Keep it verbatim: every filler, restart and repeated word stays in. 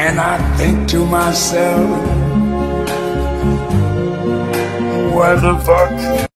And I think to myself, where the fuck